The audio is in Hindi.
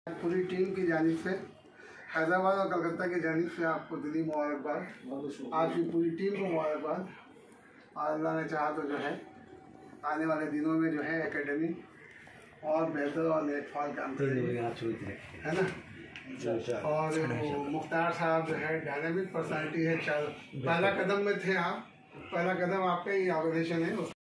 पूरी टीम की जानिब से, हैदराबाद और कलकत्ता की जानिब से आपको दिली मुबारकबाद। आपकी पूरी टीम को मुबारकबाद। और अल्लाह ने चाहा तो जो है आने वाले दिनों में जो है एकेडमी और बेहतर और नेटफॉल काम करेंगे, है ना। और मुख्तार साहब जो है डायनामिक पर्सनालिटी है। पहला कदम में थे आप, पहला कदम आपका ही ऑर्गेनाइजेशन है।